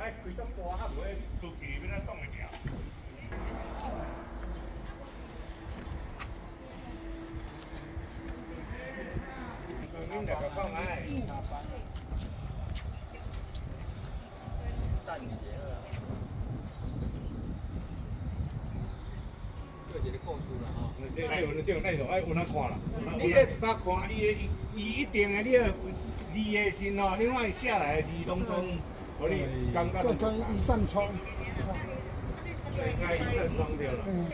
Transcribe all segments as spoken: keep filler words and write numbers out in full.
爱开足大，较无会出去要哪挡会了。恁两个放爱。淡节了。这就是故事啦吼。这这这这那种爱有哪看啦？你咧捌看伊的伊一定的，你个字的心哦，你看伊写来的字当中，互你感觉。这跟一扇窗。这应该一扇窗对了。嗯。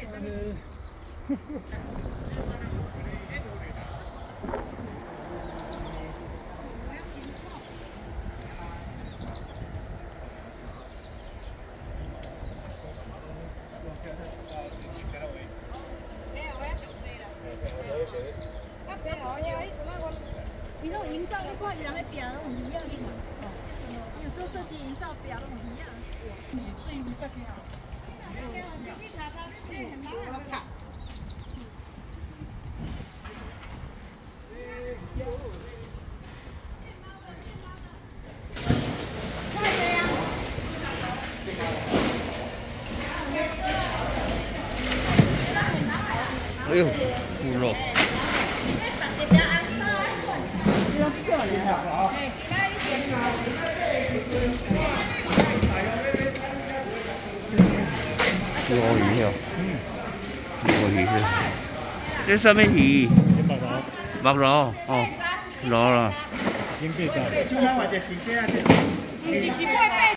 伊种营造，你看人咧拼拢有一样的嘛，哦，有做设计营造拼拢有一样，你所以你再拼啊。 哎呦，猪肉。鱿鱼哦，鱿鱼是，这什么鱼？白螺。白螺哦，螺了。已经变大了。